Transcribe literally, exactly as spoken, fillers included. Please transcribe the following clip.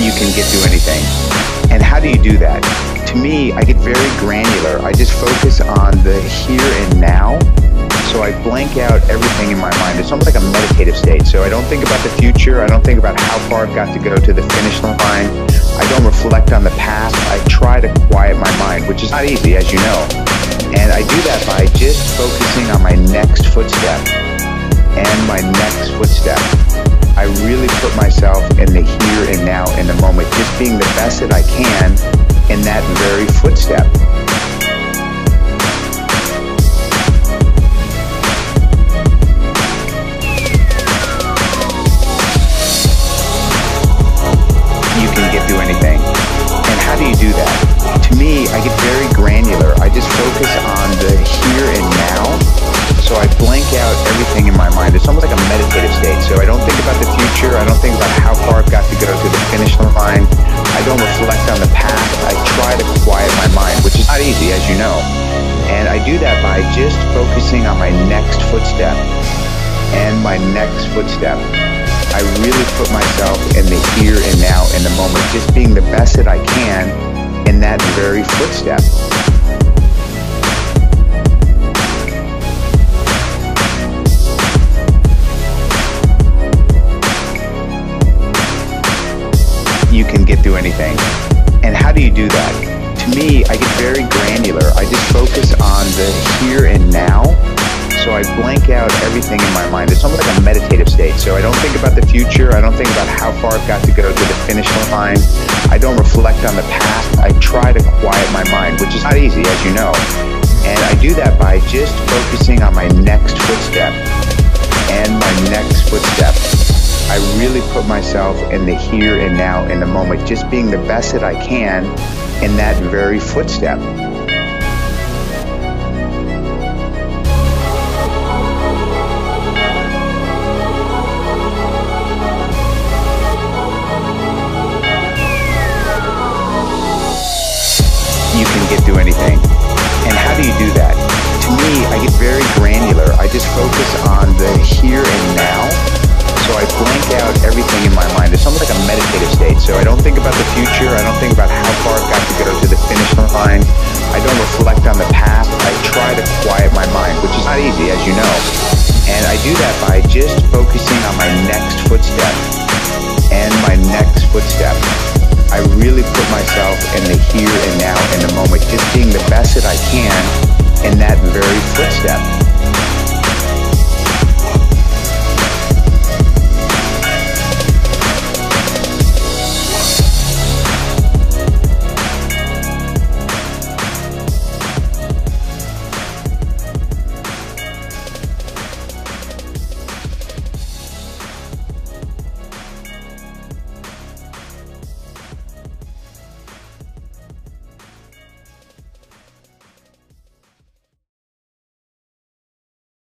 you can get through anything. And how do you do that? To me, I get very granular. I just focus on the here and now. So I blank out everything in my mind. It's almost like a meditative state. So I don't think about the future. I don't think about how far I've got to go to the finish line. I don't reflect on the past. I try to quiet my mind, which is not easy, as you know. And I do that by just focusing on my next footstep and my next footstep. I really put myself in the here and now, in the moment, just being the best that I can in that very footstep. You can get through anything. And how do you do that? To me, I get very granular. I just focus on the here and now. So I blank out everything in my mind. It's almost like a meditative state. So I don't think about the future. I don't think about how far I've got to go to the finish line. I don't reflect on the past. I try to quiet my mind, which is not easy, as you know. And I do that by just focusing on my next footstep and my next footstep. I really put myself in the here and now, in the moment, just being the best that I can in that very footstep. You can get through anything. And how do you do that? To me, I get very granular. I just focus on the here and now. So I blank out everything in my mind. It's almost like a meditative state. So I don't think about the future. I don't think about how far I've got to go to the finish line. I don't reflect on the past. I try to quiet my mind, which is not easy, as you know. And I do that by just focusing on my next footstep and my next footstep. I really put myself in the here and now, in the moment, just being the best that I can in that very footstep. You can get through anything. And how do you do that? To me, I get very granular. I just focus on the here and now. So I blank out everything in my mind. It's almost like a meditative state. So I don't think about the future. I don't think about how far I've got to go to the finish line. I don't reflect on the past. I try to quiet my mind, which is not easy, as you know. And I do that by just focusing on my next footstep and my next footstep. I really put myself in the here and now, in the moment, just being the best that I can in that very footstep.